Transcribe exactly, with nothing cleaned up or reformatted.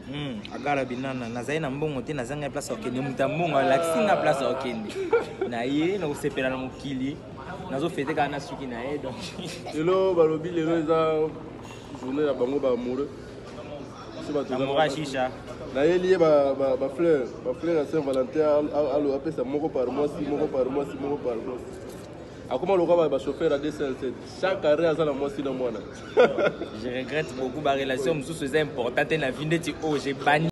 agara binana nazali na mbongo te nazanga place okende muta mbongo alaxinga place okende na ye na usepela na mukili nazo fete kana suki na ye donc lelo balobi lelo eza journée ya bango ba amoureux amoura shisha na ye lié ba ba fleur ba fleur à Saint-Valentin allo apesa moko par mois si moko par mois si moko par mois akoma lokwa ba chauffeur à deux cent sept chaque arrêt azala mois si na mwana je regrette beaucoup ba relation mususu c'est important na vie ndeti oh j'ai banni